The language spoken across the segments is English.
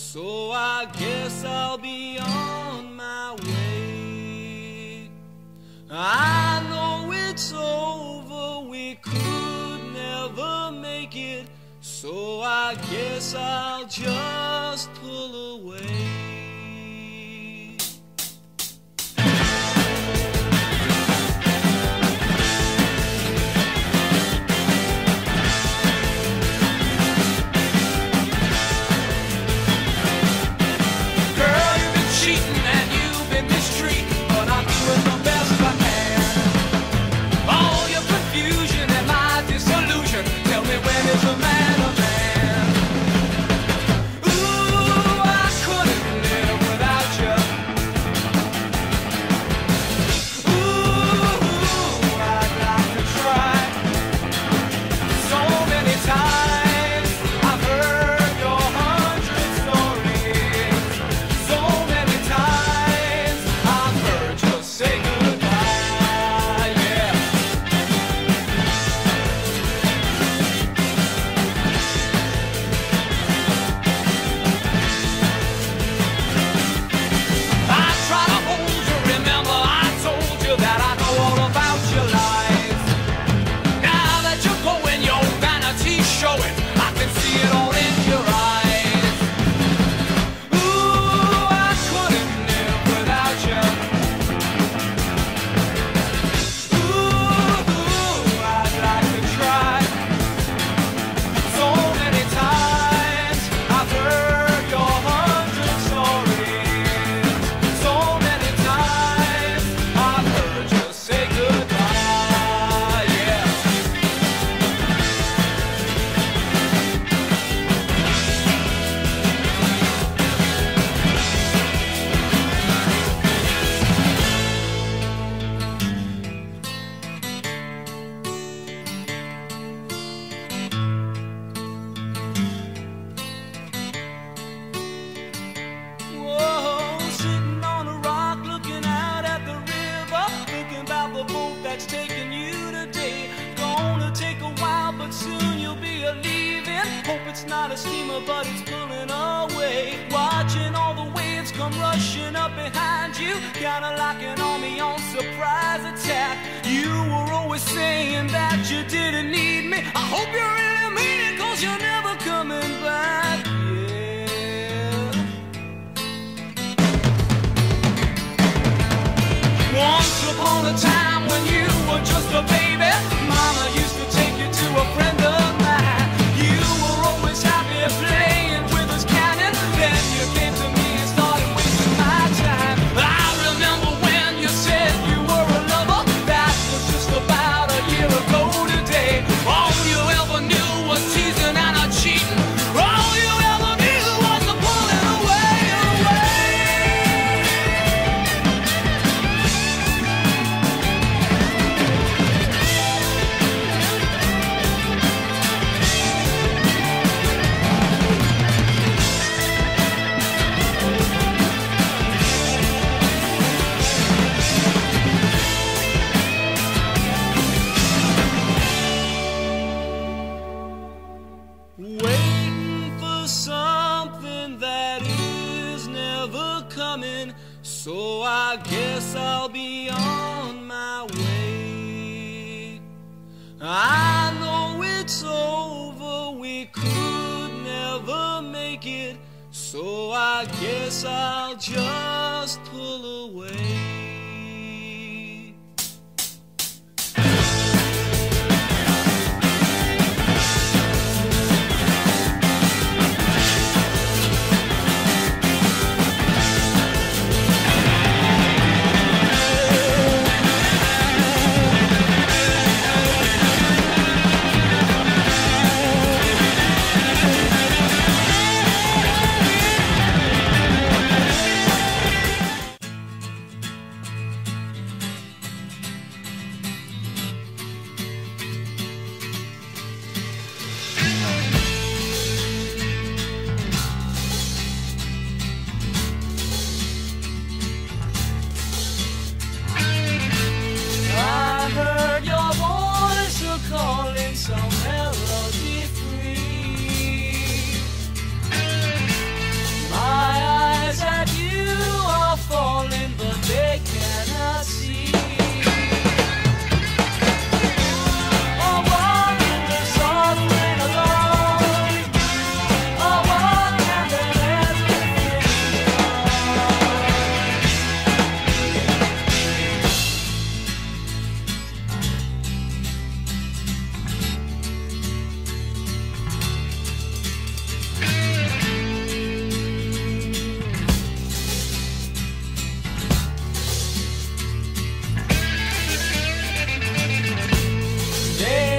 so I guess I'll be on my way. I know it's over, we could never make it, so I guess I'll just pull away. Not a steamer, but it's pulling away. Watching all the waves come rushing up behind you, kinda like an army on surprise attack. You were always saying that you didn't need me. I hope you really mean it, 'cause you're never coming back. Yeah. Once upon a time when you were just a baby, Mama used to take you to a friend of mine. Happy playing with his cannon. Then you came to me and started wasting my time. I remember when you said you were a lover. That was just about a year ago today. All you ever knew was teasing and a cheating. All you ever knew was the pulling away, so I guess I'll be on my way. I know it's over, we could never make it, so I guess I'll just pull away.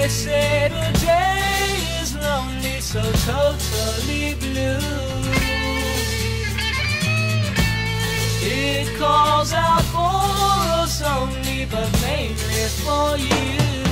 say the day is lonely, so totally blue. It calls out for us only, but mainly for you.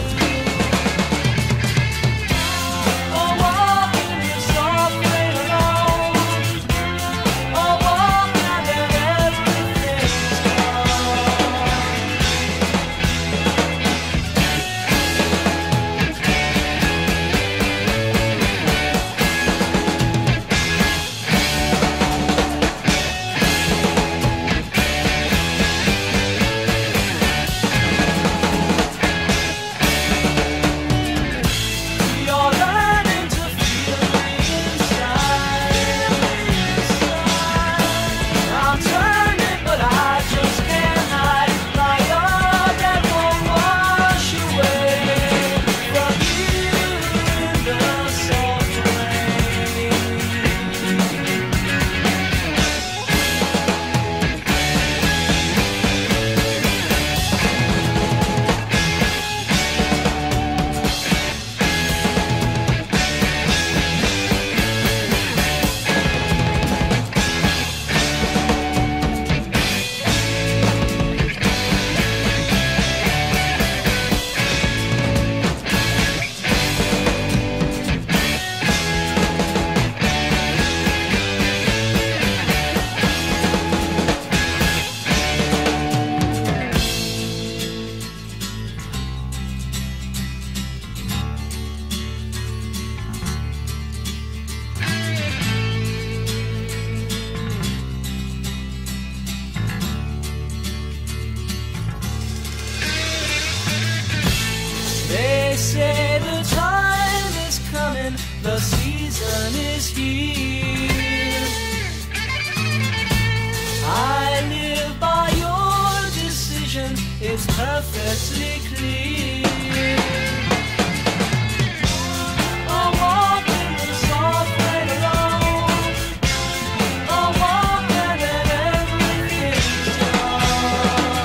Say the time is coming, the season is here. I live by your decision, it's perfectly clear. I walk in the soft rain alone. I walk and then everything's gone.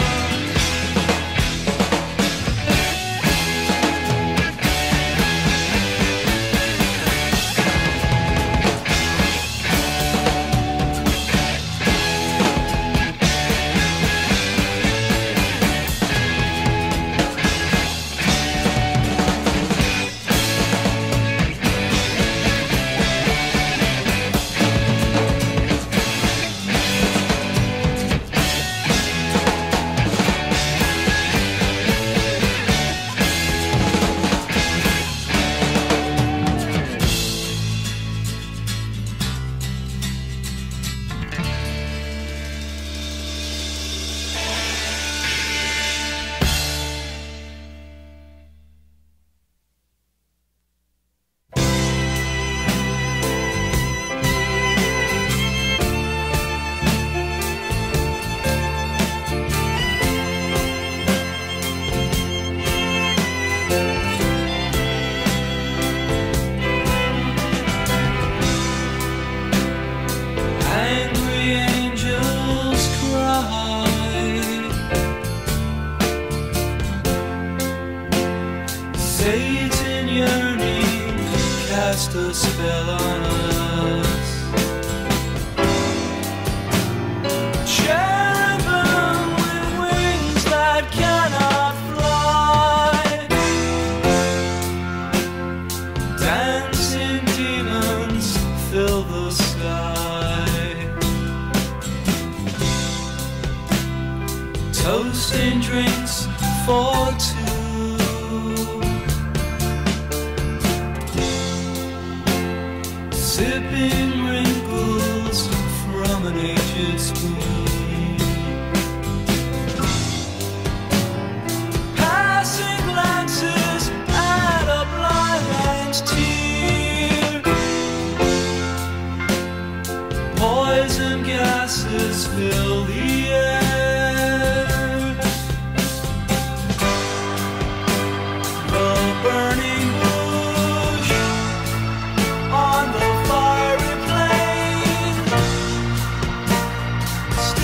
Satan yearning cast a spell on us. Cherubim with wings that cannot fly, dancing demons fill the sky. Toasting drinks for two, sipping wrinkles from an aged spoon, passing glances at a blind man's tear. Poison gases fill the air. The burning bush on the fiery plain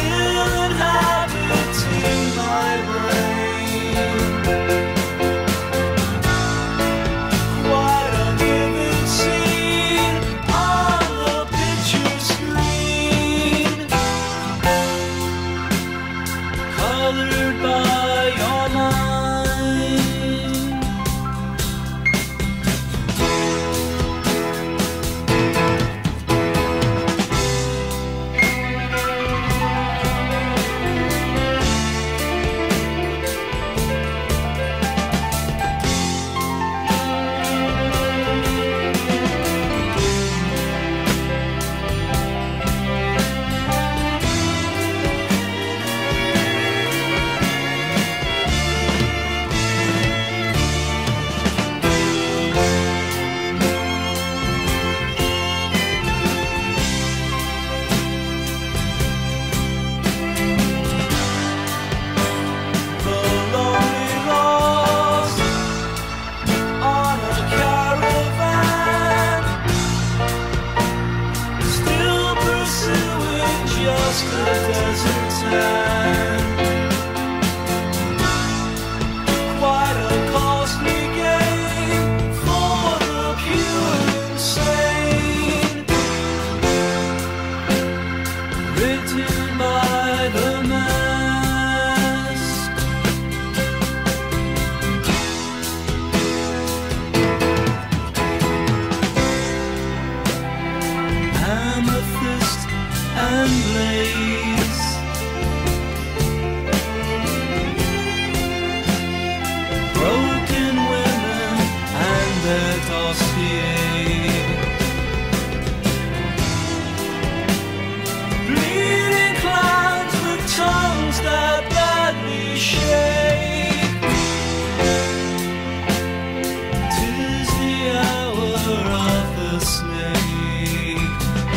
Quite a costly game for the pure insane. Written by the mask. Amethyst and lace. Broken women and their dossier. Bleeding clouds with tongues that badly shake. 'Tis the hour of the snake.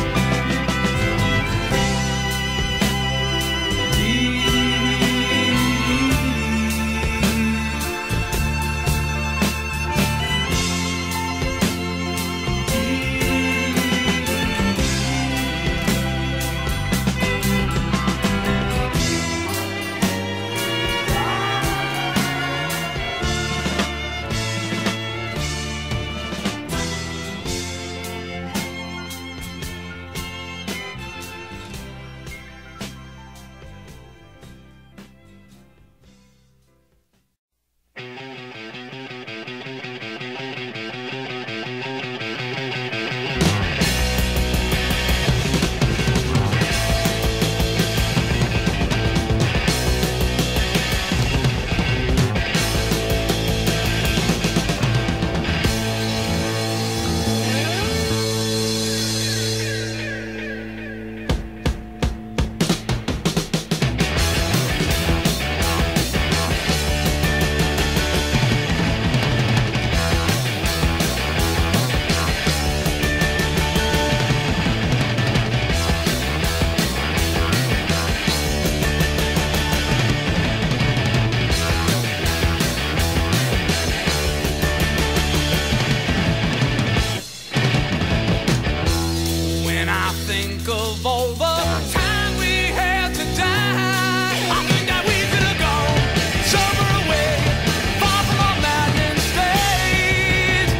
When I think of all the time we had to die, I think that we could have gone somewhere away, far from our maddening state.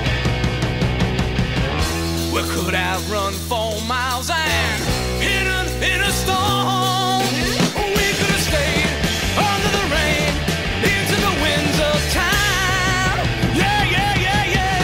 We could have run 4 miles and hidden in a storm. We could have stayed under the rain, into the winds of time. Yeah, yeah, yeah, yeah.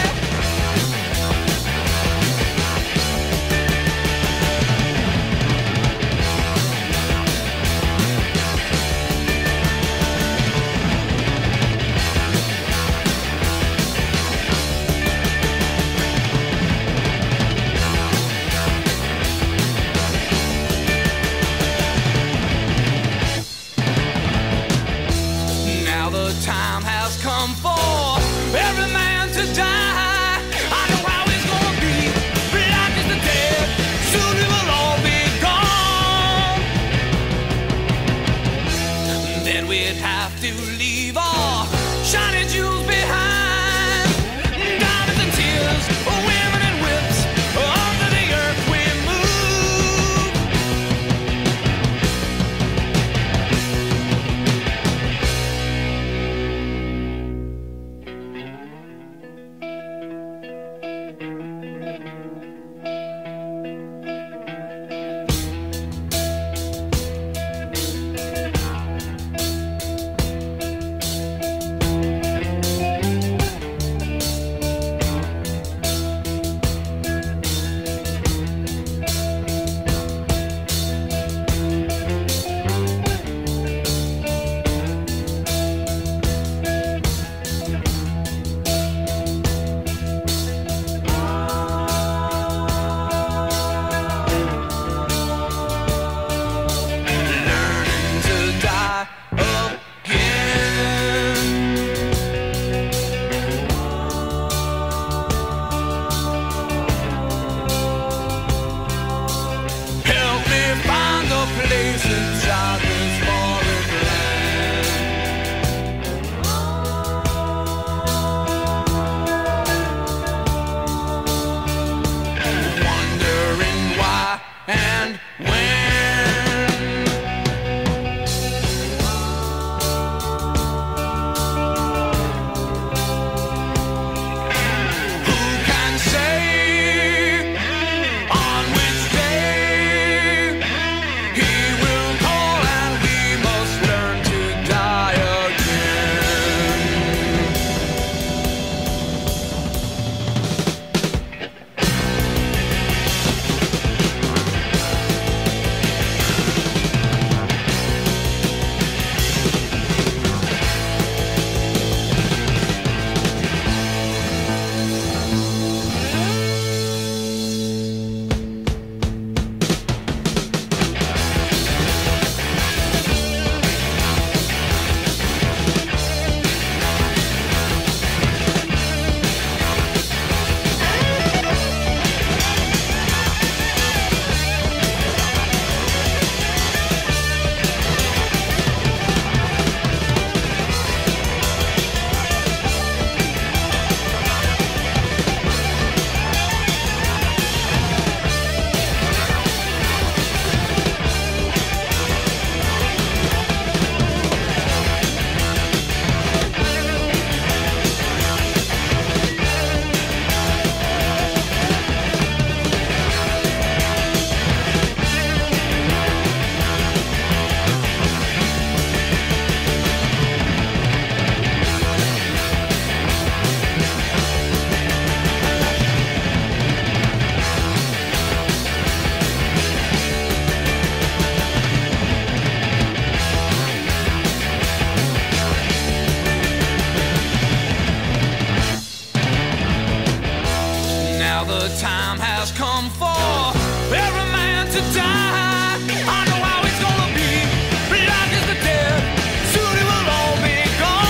the time has come for every man to die. I know how it's gonna be, black as the dead, soon it will all be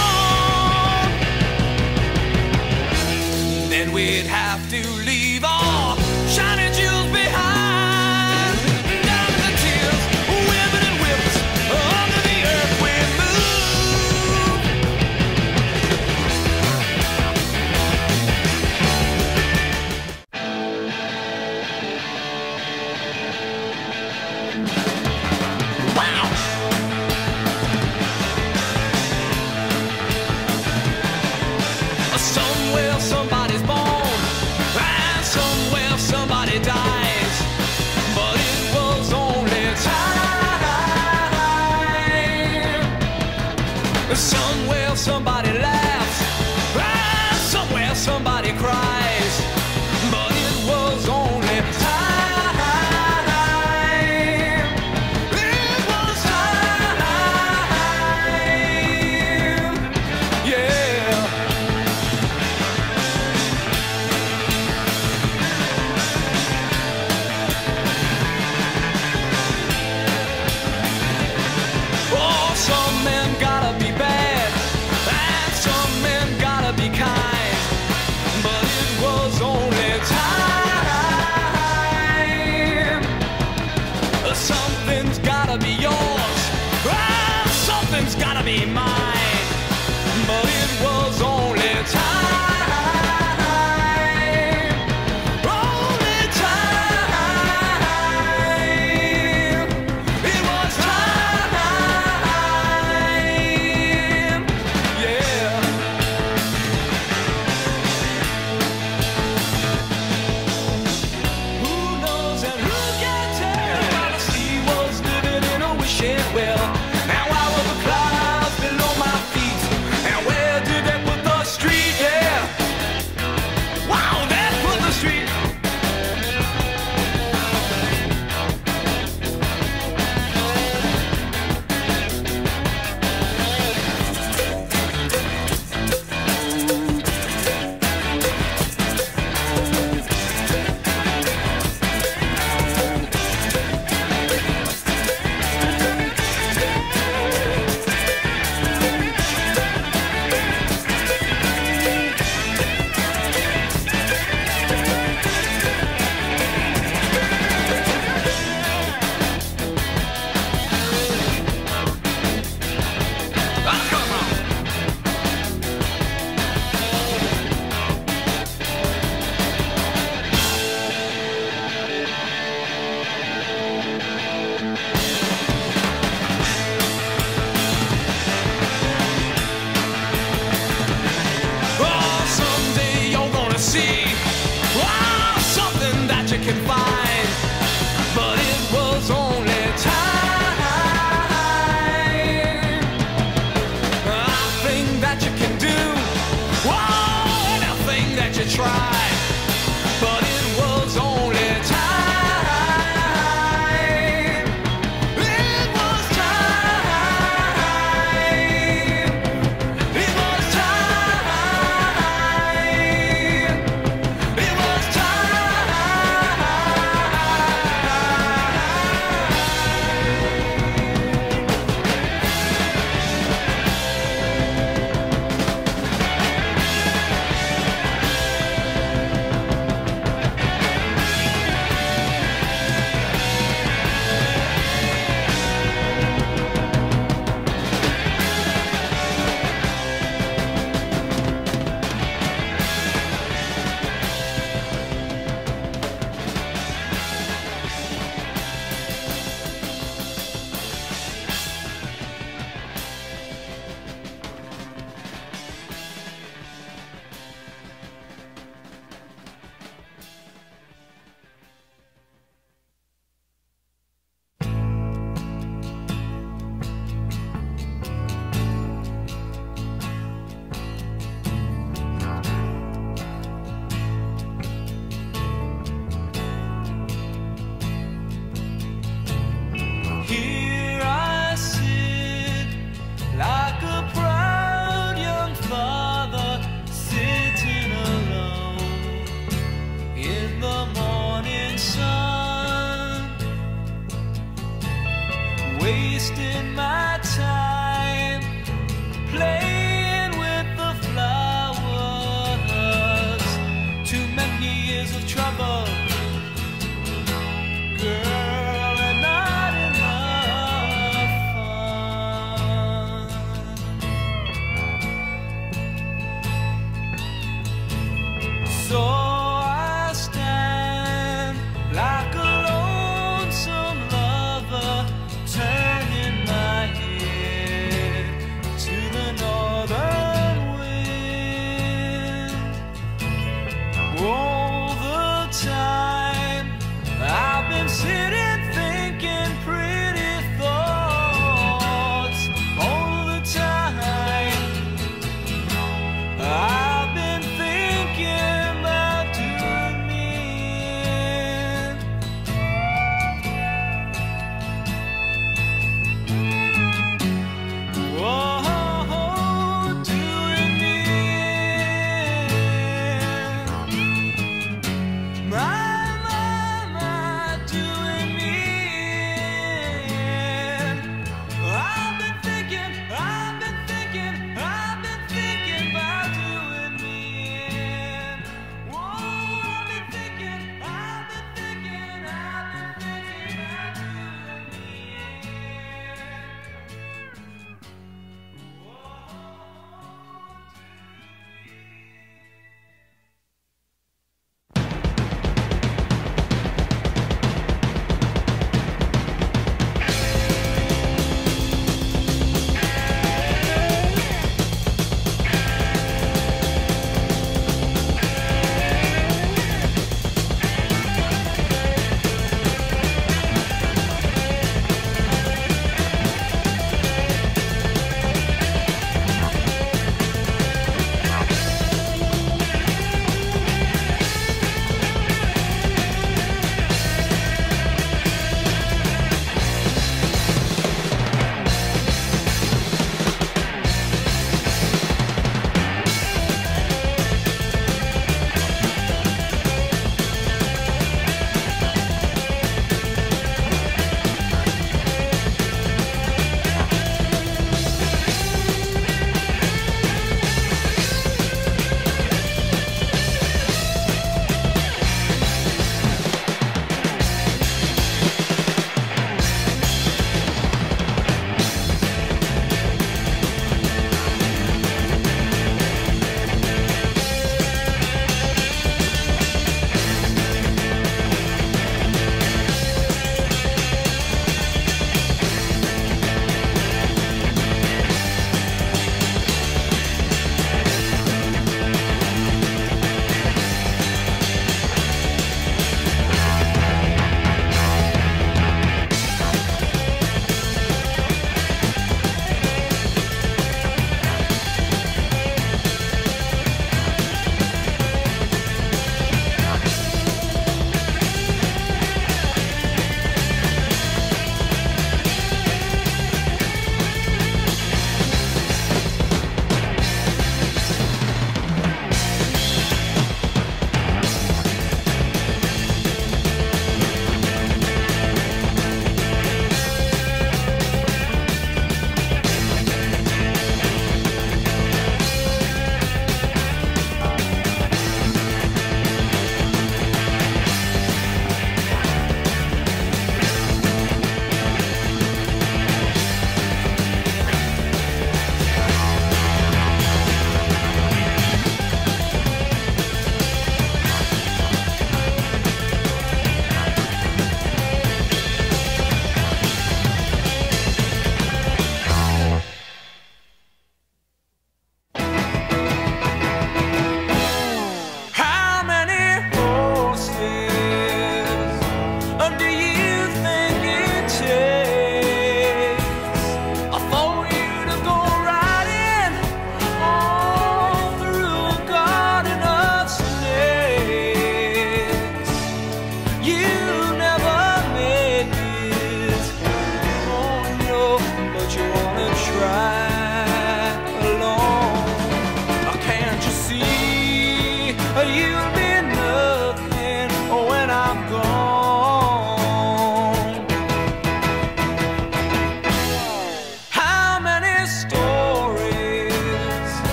gone. Then we'd have to leave all shiny jewels behind. Diamonds and tears, women and whips, under the earth we move. Wow! Somewhere somebody's born, and somewhere somebody dies. But it was only time. Somewhere somebody laughs, and somewhere somebody cries. But it was only time. It was time. Yeah. Oh, some men gotta be bad, and some men gotta be kind. But it was only time. Something's gotta be yours, and something's gotta be mine. But it was only time. Only time. It was time. Yeah. Who knows and who can tell? While the sea was living in a wishing well. Now I was the clouds below my feet. And where did they put the street? Yeah. Wow, they put the street. Ah, come on. Oh, someday you're gonna see, wow, something that you can find. But it was only time. A thing that you can do, wow, anything that you try. But it was only time. It was time. It was time. It was time. wasting my time playing with the flowers. Too many years of trouble, girl, and not enough fun. So I stand like a lonesome lover, turning my head to the northern wind. All the time I've been sitting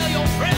your friend.